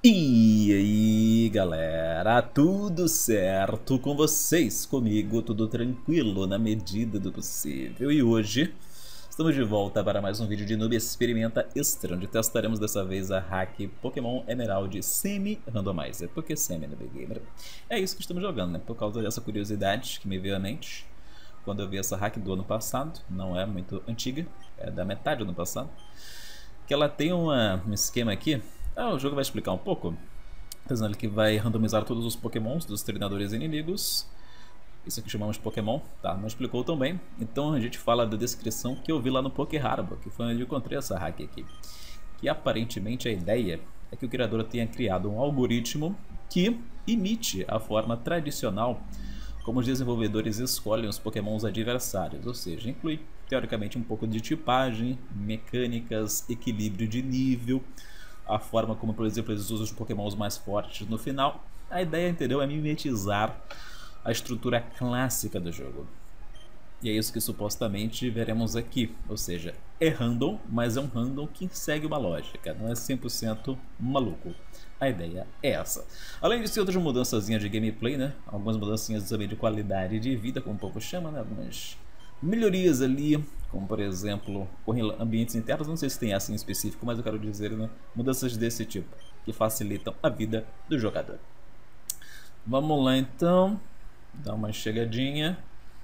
E aí galera, tudo certo com vocês? Comigo tudo tranquilo na medida do possível. E hoje estamos de volta para mais um vídeo de Noob Experimenta Extra, onde testaremos dessa vez a hack Pokémon Emerald Semi-Randomizer. Por que Semi, Noob Gamer? É isso que estamos jogando, né? Por causa dessa curiosidade que me veio à mente quando eu vi essa hack do ano passado. Não é muito antiga, é da metade do ano passado. Que ela tem um esquema aqui. O jogo vai explicar um pouco. Dizendo que vai randomizar todos os pokémons dos treinadores inimigos. Isso aqui chamamos de Pokémon, tá? Não explicou tão bem. Então a gente fala da descrição que eu vi lá no PokéHarbor, que foi onde eu encontrei essa hack aqui. Que aparentemente a ideia é que o criador tenha criado um algoritmo que imite a forma tradicional como os desenvolvedores escolhem os pokémons adversários, ou seja, inclui teoricamente um pouco de tipagem, mecânicas, equilíbrio de nível, a forma como, por exemplo, eles usam os pokémons mais fortes no final. A ideia, entendeu, é mimetizar a estrutura clássica do jogo. E é isso que supostamente veremos aqui, ou seja, é random, mas é um random que segue uma lógica, não é 100% maluco. A ideia é essa. Além disso, tem outras mudançazinhas de gameplay, né? Algumas mudanças também de qualidade de vida, como o povo chama, né? Algumas melhorias ali, como por exemplo, ambientes internos. Não sei se tem essa em específico, mas eu quero dizer, né? Mudanças desse tipo, que facilitam a vida do jogador. Vamos lá então, dar uma chegadinha.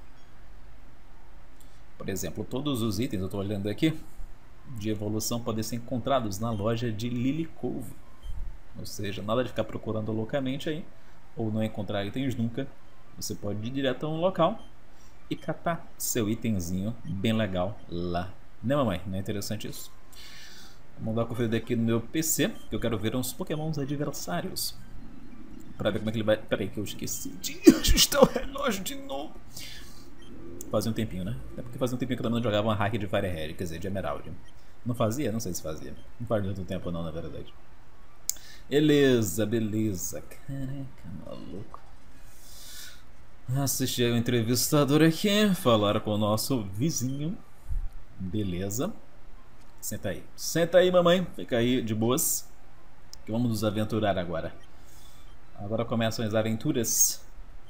Por exemplo, todos os itens, eu estou olhando aqui, de evolução podem ser encontrados na loja de Lilycove. Ou seja, nada de ficar procurando loucamente aí, ou não encontrar itens nunca. Você pode ir direto a um local e catar seu itemzinho bem legal lá. Né, mamãe? Não é interessante isso? Vamos dar uma conferida aqui no meu PC, que eu quero ver uns pokémons adversários. Pra ver como é que ele vai... Peraí que eu esqueci de ajustar o relógio de novo. Fazia um tempinho, né? É porque fazia um tempinho que eu também não jogava uma hack de Firehead, quer dizer, de Emerald. Não fazia? Não sei se fazia. Não faz tanto tempo não, na verdade. Beleza, beleza. Caraca, maluco. Assisti ao entrevistador aqui, falar com o nosso vizinho. Beleza. Senta aí. Senta aí, mamãe. Fica aí de boas. Que vamos nos aventurar agora. Agora começam as aventuras.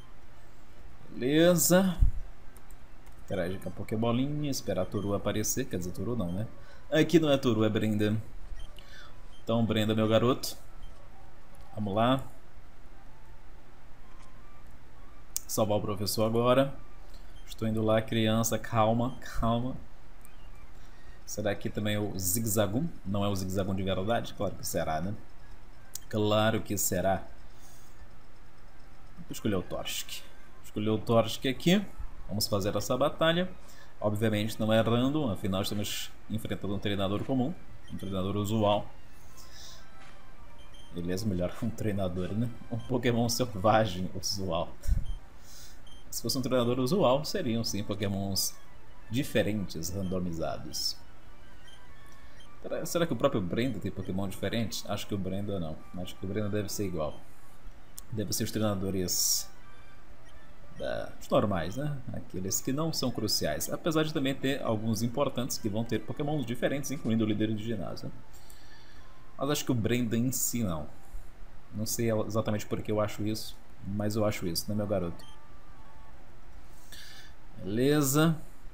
Beleza. Interagir com a Pokébolinha, esperar a Turu aparecer. Quer dizer, Turu não, né? Aqui não é Turu, é Brenda. Então, Brenda, meu garoto. Vamos lá. Salvar o professor agora. Estou indo lá, criança. Calma, calma. Será que também é o Zigzagoon? Não é o Zigzagoon de verdade? Claro que será, né? Claro que será. Vou escolher o Torchic. Escolher o Torchic aqui. Vamos fazer essa batalha. Obviamente não é random, afinal estamos enfrentando um treinador comum. Um treinador usual. Beleza, melhor um treinador, né? Um Pokémon selvagem usual. Se fosse um treinador usual, seriam sim Pokémons diferentes, randomizados. Será que o próprio Brenda tem Pokémon diferente? Acho que o Brenda não. Acho que o Brenda deve ser igual. Deve ser os treinadores os normais, né? Aqueles que não são cruciais. Apesar de também ter alguns importantes que vão ter Pokémons diferentes, incluindo o líder de ginásio, né? Mas acho que o Brenda em si não. Não sei exatamente por que eu acho isso, mas eu acho isso, né, meu garoto? Beleza.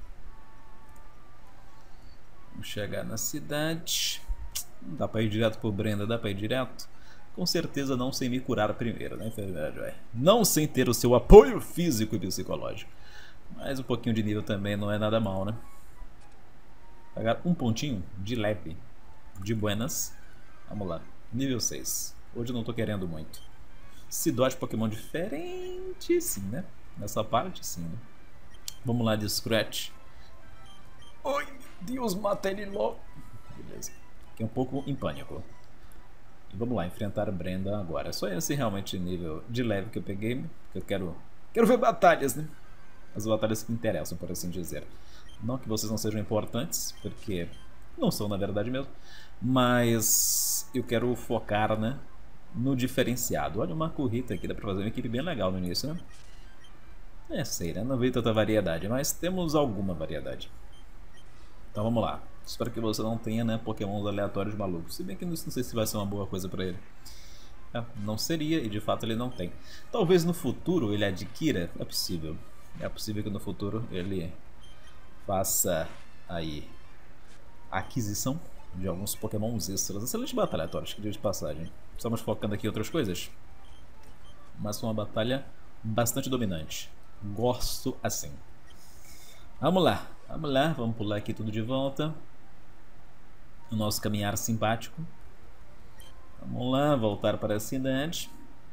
Vamos chegar na cidade. Não dá pra ir direto pro Brenda, dá pra ir direto? Com certeza não sem me curar primeiro, né, enfermeiro? Não sem ter o seu apoio físico e psicológico. Mas um pouquinho de nível também não é nada mal, né? Pegar um pontinho de leve, de buenas. Vamos lá, nível 6. Hoje eu não tô querendo muito. Se dodge Pokémon diferente, sim, né? Nessa parte, sim, né? Vamos lá de Scratch. Ai, meu Deus, mata ele logo. Beleza. Fiquei um pouco em pânico. E vamos lá, enfrentar a Brenda agora. Só esse realmente nível de leve que eu peguei. Que eu quero ver batalhas, né? As batalhas que interessam, por assim dizer. Não que vocês não sejam importantes, porque não são na verdade mesmo. Mas eu quero focar, né, no diferenciado. Olha uma corrida aqui, dá pra fazer uma equipe bem legal no início, né? É, sei, né? Não veio tanta variedade, mas temos alguma variedade. Então vamos lá. Espero que você não tenha, né, pokémons aleatórios malucos. Se bem que não sei se vai ser uma boa coisa pra ele. Não seria, e de fato ele não tem. Talvez no futuro ele adquira, é possível. É possível que no futuro ele faça aí a aquisição de alguns pokémons extras. Excelente batalha, Torch, que de passagem. Estamos focando aqui em outras coisas, mas foi uma batalha bastante dominante. Gosto assim. Vamos lá, vamos pular aqui tudo de volta. O nosso caminhar simpático. Vamos lá, voltar para a cidade.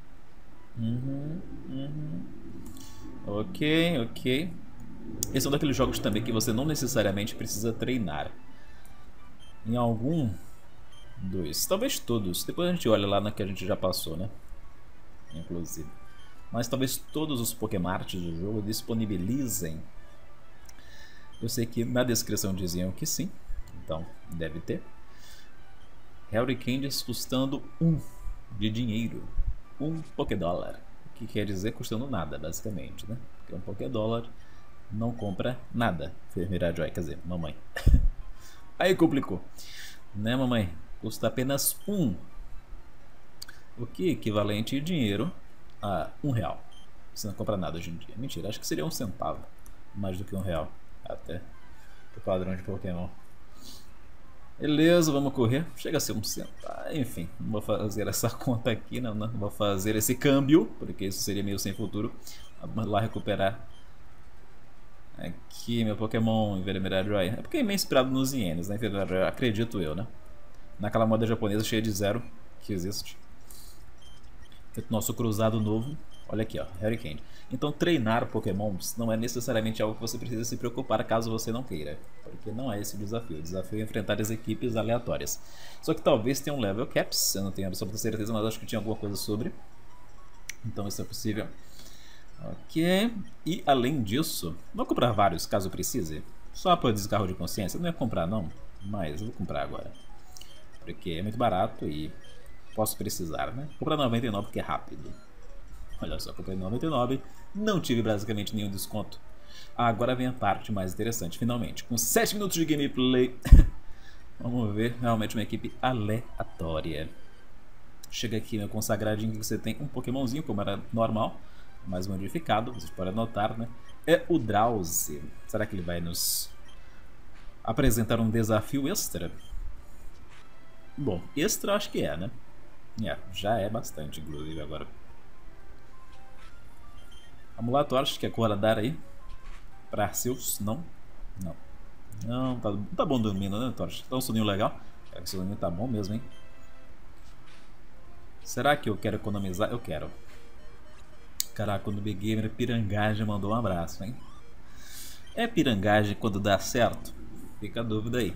Ok. Esse é um daqueles jogos também que você não necessariamente precisa treinar. Em algum dos, talvez todos. Depois a gente olha lá na que a gente já passou, né? Inclusive. Mas talvez todos os Pokémarts do jogo disponibilizem. Eu sei que na descrição diziam que sim, então deve ter. Harry Candies custando 1 de dinheiro, 1 Pokédólar, o que quer dizer custando nada, basicamente, né? Porque um Pokédólar não compra nada. Enfermeira Joy, quer dizer, mamãe. Aí complicou, né, mamãe? Custa apenas 1, o que é equivalente em dinheiro a R$1. Você não compra nada hoje em dia. Mentira, acho que seria 1 centavo, mais do que R$1, até o padrão de Pokémon. Beleza, vamos correr. Chega a ser 1 centavo. Enfim, não vou fazer essa conta aqui, não vou fazer esse câmbio, porque isso seria meio sem futuro. Vamos lá recuperar aqui meu Pokémon Enfermeira Joy. É porque é meio inspirado nos ienes, né? Acredito eu, né? Naquela moda japonesa cheia de zero que existe. Nosso cruzado novo. Olha aqui, ó, Harry Candy. Então treinar Pokémons não é necessariamente algo que você precisa se preocupar caso você não queira, porque não é esse o desafio. O desafio é enfrentar as equipes aleatórias. Só que talvez tenha um level caps, eu não tenho absoluta certeza, mas acho que tinha alguma coisa sobre. Então isso é possível. Ok. E além disso, vou comprar vários caso precise. Só por descargo de consciência. Não ia comprar não, mas eu vou comprar agora. Porque é muito barato e posso precisar, né? Vou comprar 99 porque é rápido. Olha só, comprei 99, não tive basicamente nenhum desconto. Agora vem a parte mais interessante, finalmente. Com 7 minutos de gameplay, vamos ver realmente uma equipe aleatória. Chega aqui meu consagradinho que você tem um Pokémonzinho, como era normal, mais modificado, vocês podem notar, né? É o Drowzee. Será que ele vai nos apresentar um desafio extra? Bom, extra acho que é, né? Já é bastante, inclusive, agora. Vamos lá, Torch, quer acordar aí? Pra seus? Não? Não, tá bom dormindo, né, Torch? Tá um soninho legal? Esse soninho tá bom mesmo, hein? Será que eu quero economizar? Eu quero. Caraca, quando o Big Gamer Pirangagem mandou um abraço, hein? É pirangagem quando dá certo? Fica a dúvida aí.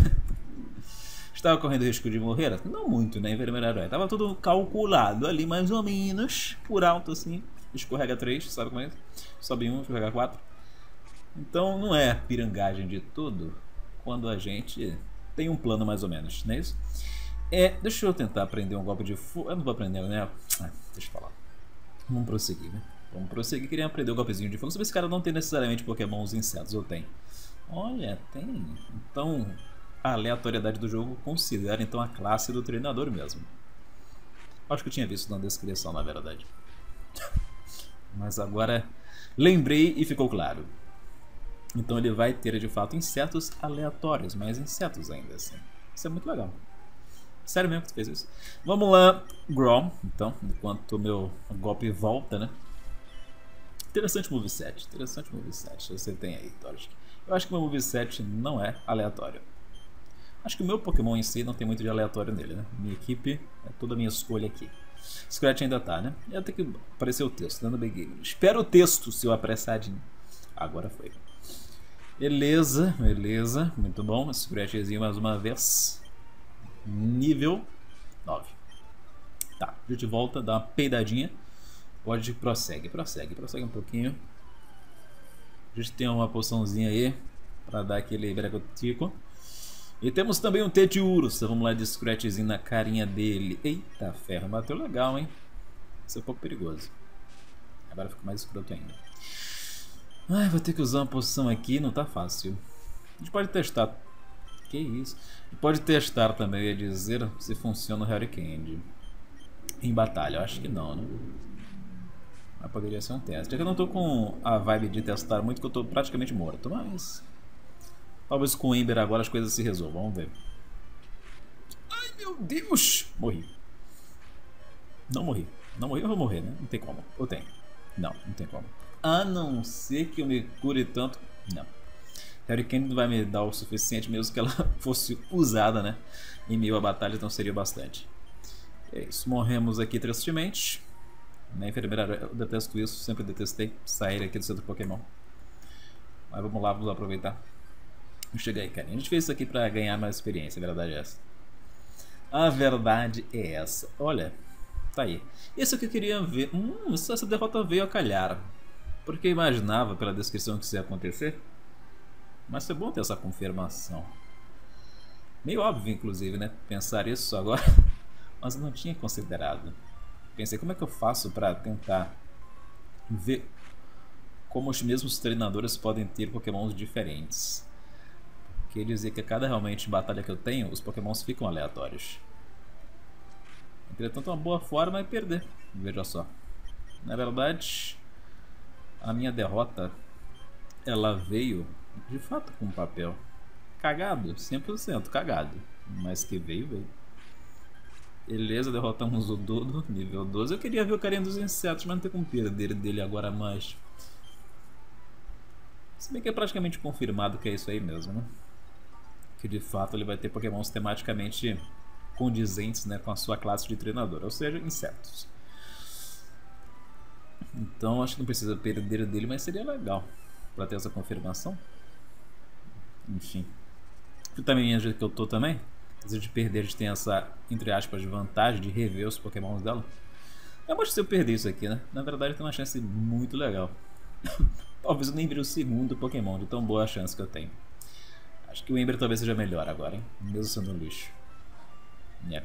Estava correndo risco de morrer? Não muito, né, Enfermeira? Tava tudo calculado ali, mais ou menos, por alto assim. Escorrega 3, sabe como é? Sobe 1, escorrega 4. Então não é pirangagem de tudo quando a gente tem um plano mais ou menos, não é isso? Deixa eu tentar aprender um golpe de fogo. Eu não vou aprender, né? Deixa eu falar. Vamos prosseguir, né? Vamos prosseguir. Queria aprender o golpezinho de fogo. Sabe, esse cara não tem necessariamente Pokémons insetos, ou tem? Olha, tem. Então a aleatoriedade do jogo considera então a classe do treinador mesmo. Acho que eu tinha visto na descrição, na verdade. Mas agora lembrei e ficou claro. Então ele vai ter de fato insetos aleatórios, mas insetos ainda assim. Isso é muito legal. Sério mesmo que tu fez isso? Vamos lá, Grom, então, enquanto o meu golpe volta, né? Interessante moveset, você tem aí, Torch. Eu acho que o meu moveset não é aleatório. Acho que o meu Pokémon em si não tem muito de aleatório nele, né? Minha equipe é toda a minha escolha aqui. Scratch ainda tá, né? Eu tenho que aparecer o texto, dando Big Game. Espera o texto, seu apressadinho. Agora foi. Beleza, muito bom. Scratchzinho mais uma vez. Nível 9. Tá, a gente volta, dá uma peidadinha. Pode, prossegue um pouquinho. A gente tem uma poçãozinha aí pra dar aquele bregotico. E temos também um Tediurus. Vamos lá de Scratchzinho na carinha dele. Eita ferro, bateu legal, hein? Isso é um pouco perigoso. Agora fica mais escroto ainda. Ai, vou ter que usar uma poção aqui, não tá fácil. A gente pode testar. Que isso? A gente pode testar também, ia dizer, se funciona o Harry Candy. em batalha. Eu acho que não, né? Mas poderia ser um teste. É que eu não tô com a vibe de testar muito, que eu tô praticamente morto, mas... talvez com o Ember agora as coisas se resolvam, vamos ver. Ai, meu Deus! Morri. Não morri. Não morri, eu vou morrer, né? Não tem como. Eu tenho. Não, não tem como. A não ser que eu me cure tanto... Não. Hurricane não vai me dar o suficiente, mesmo que ela fosse usada, né? Em meio à batalha, então seria bastante. É isso. Morremos aqui tristemente. Na enfermeira, eu detesto isso. Sempre detestei sair aqui do centro Pokémon. Mas vamos lá, vamos aproveitar. Vamos chegar aí, carinha. A gente fez isso aqui pra ganhar mais experiência, a verdade é essa. A verdade é essa. Olha, tá aí. Isso que eu queria ver. Essa derrota veio a calhar. Porque eu imaginava, pela descrição, que isso ia acontecer. Mas foi bom ter essa confirmação. Meio óbvio, inclusive, né? Pensar isso agora. Mas eu não tinha considerado. Pensei, como é que eu faço pra tentar ver como os mesmos treinadores podem ter pokémons diferentes. Quer dizer que a cada realmente batalha que eu tenho, os pokémons ficam aleatórios. Entretanto, uma boa forma é perder. Veja só. Na verdade, a minha derrota, ela veio de fato com papel. Cagado, 100% cagado. Mas que veio, veio. Beleza, derrotamos o Dodo, nível 12. Eu queria ver o carinha dos insetos, mas não tem como perder dele agora mais. Se bem que é praticamente confirmado que é isso aí mesmo, né? Que de fato ele vai ter pokémons tematicamente condizentes, né, com a sua classe de treinador, ou seja, insetos. Então acho que não precisa perder dele, mas seria legal para ter essa confirmação. Enfim. E também do jeito que eu tô também, apesar de perder, a gente tem essa, entre aspas, vantagem de rever os pokémons dela. Eu acho que se eu perder isso aqui, né? Na verdade tem uma chance muito legal. Talvez eu nem vire o segundo pokémon, de tão boa a chance que eu tenho. Acho que o Ember talvez seja melhor agora, hein? Mesmo sendo um lixo. Yeah.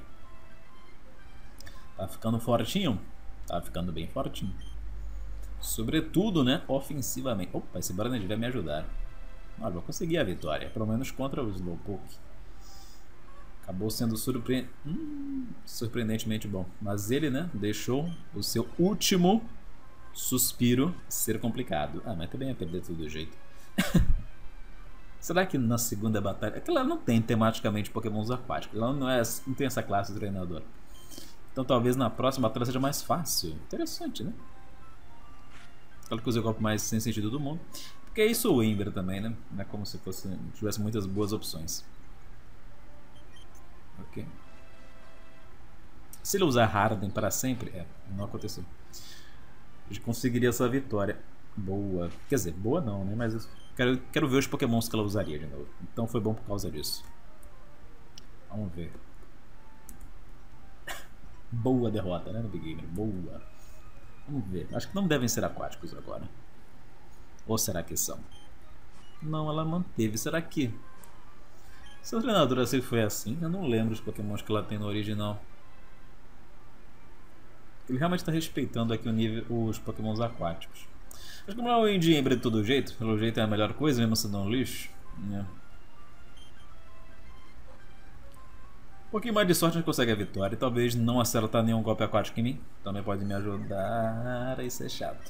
Tá ficando fortinho? Tá ficando bem fortinho. Sobretudo, né? Ofensivamente. Opa, esse Baranendi vai me ajudar. Olha, vou conseguir a vitória. Pelo menos contra o Slowpoke. Acabou sendo surpreendentemente bom. Mas ele, né? Deixou o seu último suspiro ser complicado. Ah, mas também ia perder de todo jeito. Será que na segunda batalha... É que ela não tem tematicamente pokémons aquáticos. Ela não tem essa classe de treinador. Então talvez na próxima batalha seja mais fácil. Interessante, né? Claro que usei o golpe mais sem sentido do mundo. Porque é isso o Ember também, né? Não é como se tivesse muitas boas opções. Ok. Se ele usar Harden para sempre... não aconteceu. A gente conseguiria essa vitória. Boa. Quer dizer, boa não, né? Mas... Quero ver os pokémons que ela usaria de novo. Então foi bom por causa disso. Vamos ver. Boa derrota, né, no Big Gamer? Boa. Vamos ver. Acho que não devem ser aquáticos agora. Ou será que são? Não, ela manteve. Será que... Seu treinador assim foi assim? Eu não lembro os pokémons que ela tem no original. Ele realmente está respeitando aqui o nível, os pokémons aquáticos. Mas como é o Indie Ember de todo jeito, pelo jeito é a melhor coisa, mesmo sendo um lixo. Um pouquinho mais de sorte a gente consegue a vitória. E talvez não acertar nenhum golpe aquático em mim. Também pode me ajudar. Isso é chato.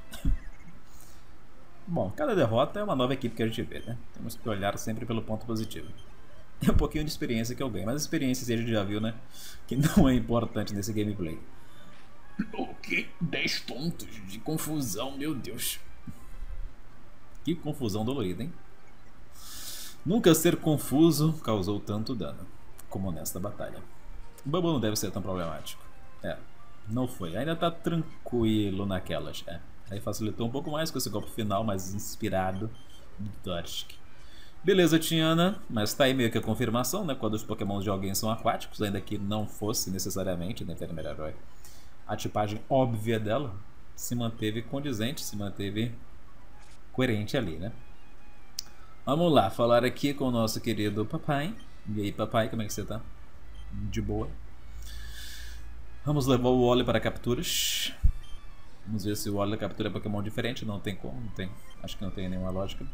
Bom, cada derrota é uma nova equipe que a gente vê, né? Temos que olhar sempre pelo ponto positivo. É um pouquinho de experiência que eu ganho. Mas a experiência a gente já viu, né? Que não é importante nesse gameplay. O que? 10 pontos de confusão, meu Deus. Que confusão dolorida, hein? Nunca ser confuso causou tanto dano como nesta batalha. O Bubble não deve ser tão problemático. Não foi. Ainda tá tranquilo naquelas. Aí facilitou um pouco mais com esse golpe final, mais inspirado do Torchic. Beleza, Tiana, mas tá aí meio que a confirmação, né? Quando os pokémons de alguém são aquáticos, ainda que não fosse necessariamente, né? Enfermeira herói. A tipagem óbvia dela se manteve condizente, se manteve coerente ali, né? Vamos lá, falar aqui com o nosso querido papai. E aí, papai, como é que você tá? De boa. Vamos levar o Wally para capturas. Vamos ver se o Wally captura Pokémon diferente. Não tem como, não tem. Acho que não tem nenhuma lógica.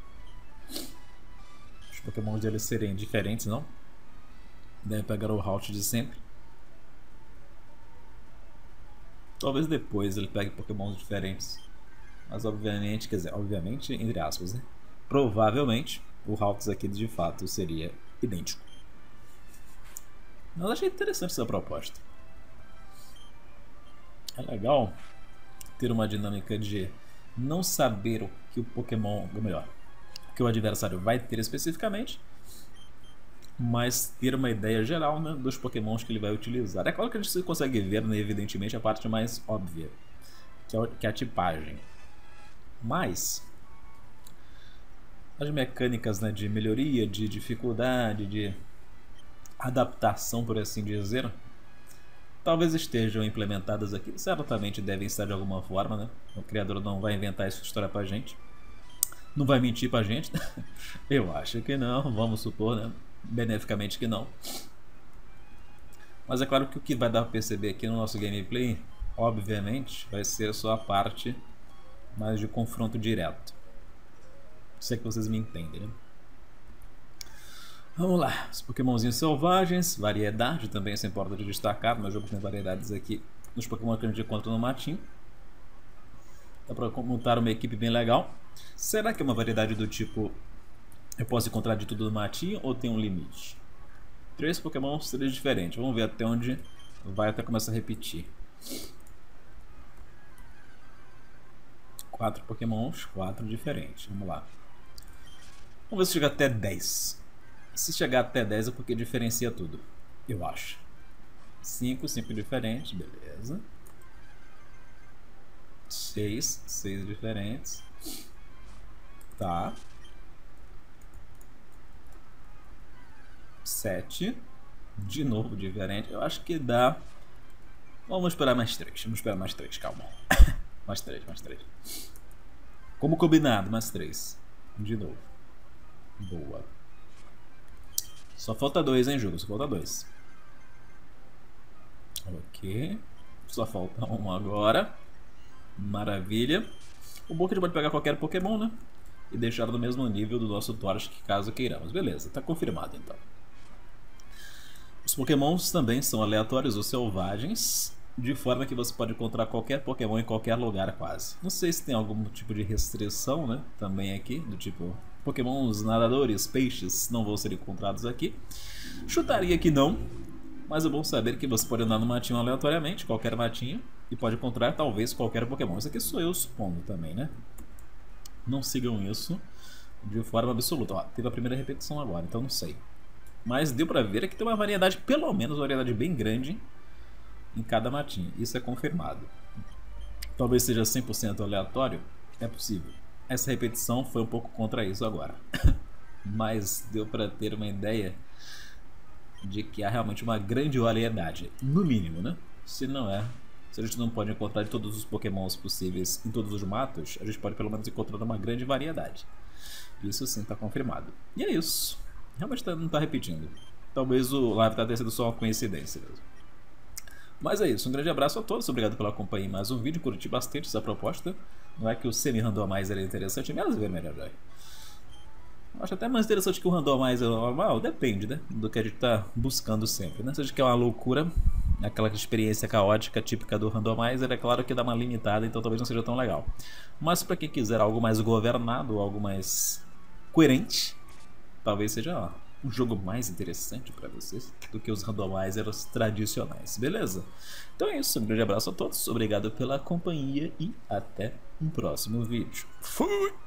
Os Pokémon dele serem diferentes, não? Deve pegar o route de sempre. Talvez depois ele pegue pokémons diferentes. Mas obviamente, quer dizer, obviamente, entre aspas, né? Provavelmente o Hawks aqui de fato seria idêntico. Mas achei interessante essa proposta. É legal ter uma dinâmica de não saber o que o Pokémon, ou melhor, o que o adversário vai ter especificamente, mas ter uma ideia geral, né, dos Pokémons que ele vai utilizar. É claro que a gente consegue ver, né, evidentemente, a parte mais óbvia, que é a tipagem. Mas as mecânicas, né, de melhoria, de dificuldade, de adaptação, por assim dizer, talvez estejam implementadas aqui. Certamente devem estar de alguma forma, né? O criador não vai inventar essa história pra gente. Não vai mentir pra gente. Eu acho que não, vamos supor, né? Beneficamente que não. Mas é claro que o que vai dar pra perceber aqui no nosso gameplay, obviamente, vai ser só a parte mais de confronto direto. Se é que vocês me entendem, né? Vamos lá, os pokémonzinhos selvagens, variedade também, isso importa de destacar. Meu jogo tem variedades aqui nos pokémon que a gente encontra no matinho. Dá pra montar uma equipe bem legal. Será que é uma variedade do tipo eu posso encontrar de tudo no matinho ou tem um limite? 3 pokémon, 3 diferentes, vamos ver até onde vai até começar a repetir. 4 pokémons, 4 diferentes, vamos lá. Vamos ver se chega até 10. Se chegar até 10 é porque diferencia tudo, eu acho. 5 diferentes, beleza. 6 diferentes. Tá. 7. De novo diferente. Eu acho que dá. Vamos esperar mais 3. Vamos esperar mais 3, calma. mais 3. Como combinado, mais 3. De novo. Boa. Só falta 2, hein, jogo? Só falta 2. Ok. Só falta 1 agora. Maravilha. O bom é que a gente pode pegar qualquer Pokémon, né? E deixar no mesmo nível do nosso Torchic, caso queiramos. Beleza, tá confirmado então. Os Pokémons também são aleatórios ou selvagens, de forma que você pode encontrar qualquer Pokémon em qualquer lugar quase. Não sei se tem algum tipo de restrição, né? Também aqui, do tipo... Pokémons nadadores, peixes não vão ser encontrados aqui. Chutaria que não, mas é bom saber que você pode andar no matinho aleatoriamente, qualquer matinho, e pode encontrar talvez qualquer Pokémon. Isso aqui sou eu supondo também, né? Não sigam isso de forma absoluta. Ó, teve a primeira repetição agora, então não sei. Mas deu pra ver que tem uma variedade, pelo menos uma variedade bem grande em cada matinho. Isso é confirmado. Talvez seja 100% aleatório, é possível. Essa repetição foi um pouco contra isso agora. Mas deu para ter uma ideia de que há realmente uma grande variedade. No mínimo, né? Se não é... Se a gente não pode encontrar de todos os pokémons possíveis em todos os matos, a gente pode pelo menos encontrar uma grande variedade. Isso sim está confirmado. E é isso. Realmente não está repetindo. Talvez o live tenha sido só uma coincidência mesmo. Mas é isso. Um grande abraço a todos. Obrigado pela companhia em mais um vídeo. Curti bastante essa proposta. Não é que o semi-randomizer é interessante, mesmo ver melhor. Eu acho até mais interessante que o randomizer normal, depende, né? Do que a gente está buscando sempre, né? Se a gente quer uma loucura, aquela experiência caótica típica do randomizer, é claro que dá uma limitada, então talvez não seja tão legal. Mas para quem quiser algo mais governado, algo mais coerente, talvez seja um jogo mais interessante para vocês do que os randomizers tradicionais, beleza? Então é isso, um grande abraço a todos, obrigado pela companhia e até um próximo vídeo. Fui!